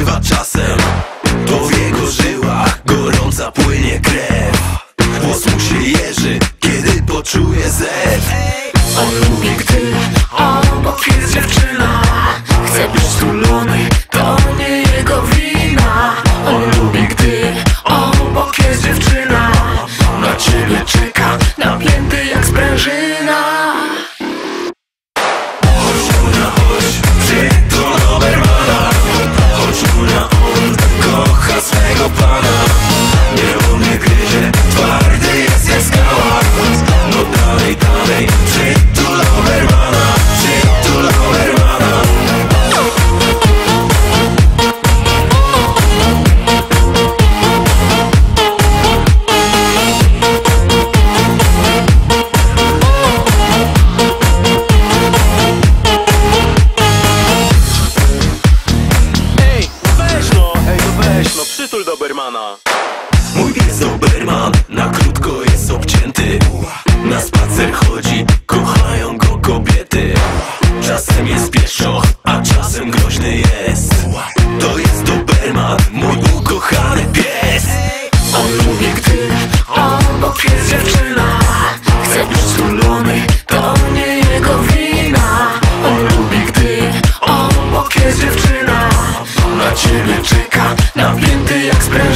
bywa czasem. To w jego żyłach gorąca płynie krew. Włos mu się jeży, kiedy poczuje zew. On lubi, gdy obok jest dziewczyna. Chce być tulony, to nie jego wina. On lubi, gdy obok jest dziewczyna. Na ciebie czeka, napięty jak sprężyna. Chodź tu na chodź, przytul Dobermana. Chodź tu na on, kocha swego pana. Nie on nie gryzie, twardy jest jak skała. No dalej, dalej, przytul Dobermana. Przytul Dobermana. Przytul Dobermana. Mój pies Doberman na krótko jest obcięty. Na spacer chodzi, kochają go kobiety. Czasem jest pieszo, a czasem groźny jest. To jest Doberman, mój ukochany pies. On lubi, gdy obok jest dziewczyna. Chce być tulony, to nie jego wina. On lubi, gdy obok jest dziewczyna. Na ciebie czeka, napięty jak sprężyna.